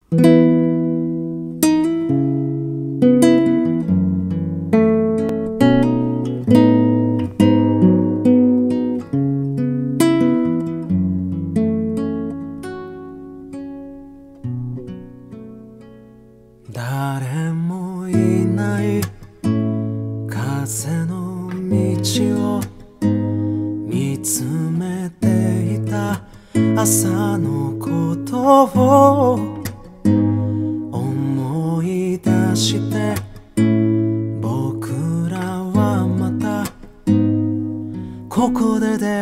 誰もいない風の道を見つめていた朝のことを思い出して僕らはまたここで出会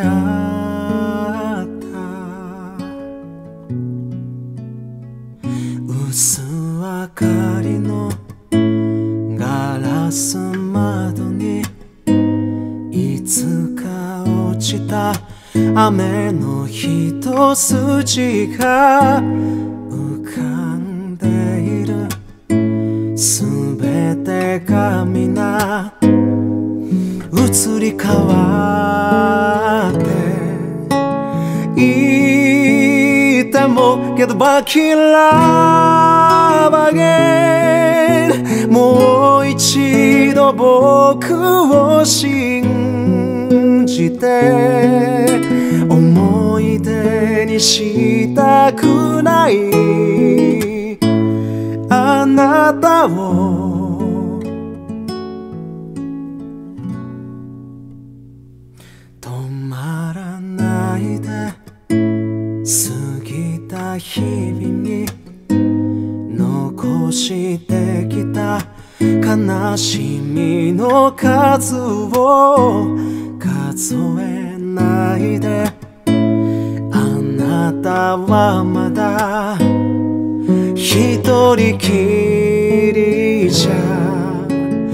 った薄明かりのガラス窓にいつか落ちた雨の一筋が浮かんでいるすべてが皆移り変わっていてもけどBack in love again もう一度僕を信じて思い出にしたくないあなたを止まらないで過ぎた日々に残してきた悲しみの数を数えないであなたはまだ一人きりじゃ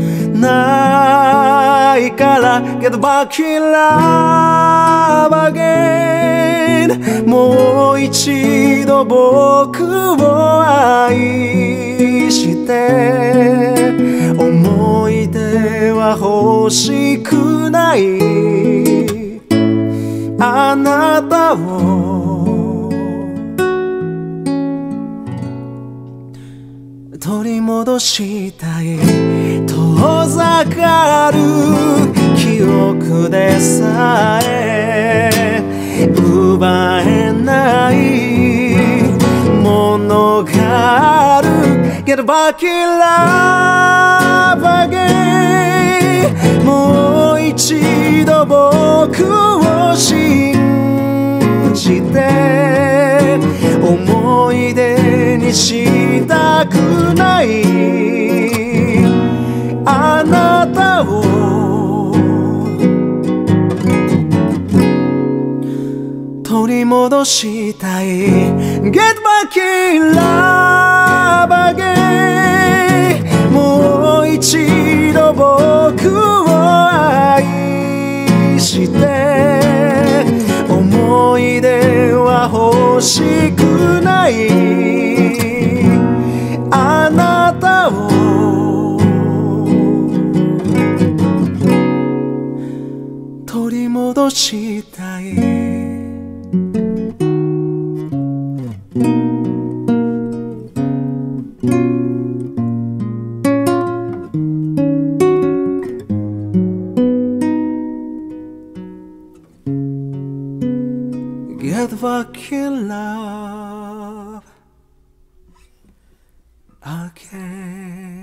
ないからけどBack in love again もう一度僕を愛して思い出は欲しくないあなたを取り戻したい遠ざかる記憶でさえ奪えないものがあるけどBack in love again もう一度僕を信じて思い出にしたくないあなたを取り戻したい Get back in love again もう一度僕を愛して思い出は欲しくないあなたを取り戻したいGet back in love again